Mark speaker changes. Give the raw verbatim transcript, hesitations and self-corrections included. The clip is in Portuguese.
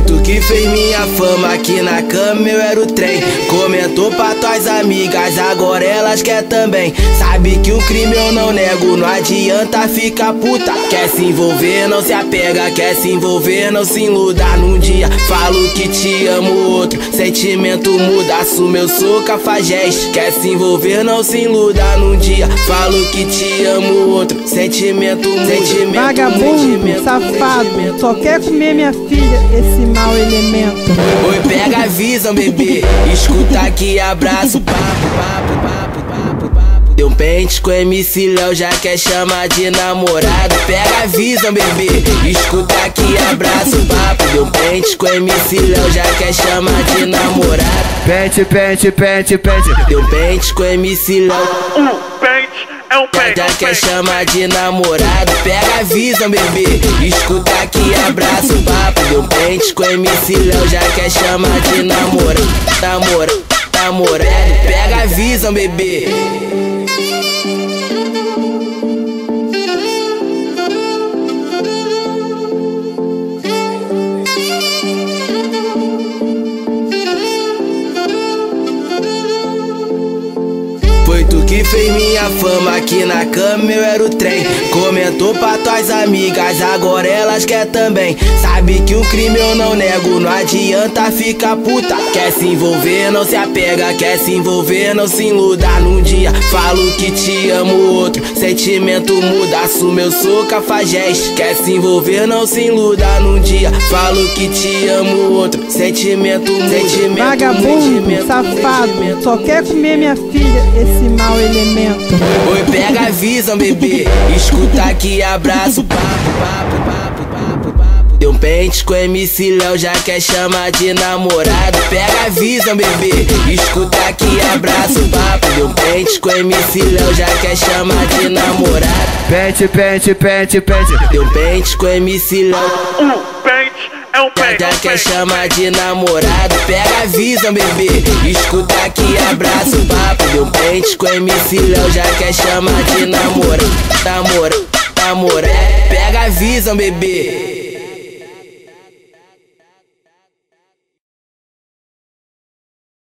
Speaker 1: tu que fez minha fama aqui na cama, eu era o trem. Comentou pra tuas amigas, agora elas quer também. Sabe que o crime eu não nego, não adianta ficar puta. Quer se envolver, não se apega, quer se envolver, não se iluda. Num dia falo que te amo, outro sentimento muda. Assume, eu sou cafajeste. Quer se envolver, não se iluda. Num dia falo que te amo, outro sentimento muda. Sentimento,
Speaker 2: vagabundo,
Speaker 1: sentimento,
Speaker 2: safado,
Speaker 1: sentimento,
Speaker 2: só quer comer minha filha, esse mau elemento.
Speaker 1: Oi, pega a visão, bebê, escuta aqui, abraço, papo, papo, papo, papo, papo. Deu um pente com M C Léo, já quer chamar de namorado. Pega a visão, bebê, escuta aqui, abraço, papo. Deu um pente com M C Léo, já quer chamar de namorado.
Speaker 3: Pente, pente, pente, pente.
Speaker 1: Deu um pente com M C Léo.
Speaker 4: Um pente é um pente.
Speaker 1: Já quer chamar de namorado. Pega a visão, bebê, escuta aqui, abraço, papo. Deu um pente com M C Léo, já quer chamar de namorado. Namorado, namorado. Pega a visão, bebê. Foi tu que fez minha fama aqui na cama, eu era o trem. Comentou pra tuas amigas, agora elas quer também. Sabe que o crime eu não nego, não adianta ficar puta. Quer se envolver, não se apega, quer se envolver, não se iluda. Num dia falo que te amo, outro sentimento muda. Assume, eu sou cafajeste. Quer se envolver, não se iluda. Num dia falo que te amo, outro sentimento muda. Sentimento,
Speaker 2: Vagabundo,
Speaker 1: sentimento,
Speaker 2: safado,
Speaker 1: sentimento,
Speaker 2: só quer comer minha filha, esse mau elemento.
Speaker 1: Oi, pega a visão, bebê, escuta aqui, abraço, papo, papo, papo, papo, papo. Deu um pente com M C Léo, já quer chamar de namorado. Pega a visão, bebê, escuta aqui, abraço, papo. Deu um pente com M C Léo, já quer chamar de namorado.
Speaker 3: Pente, pente, pente, pente.
Speaker 1: Deu um pente com M C Léo.
Speaker 4: Um pente é um pente.
Speaker 1: Já quer chamar de namorado. Pega a visão, bebê, escuta aqui, abraço, papo. Deu um pente com M C Léo, já quer chamar de namorado. Namorado, namorado. Pega a visão, bebê.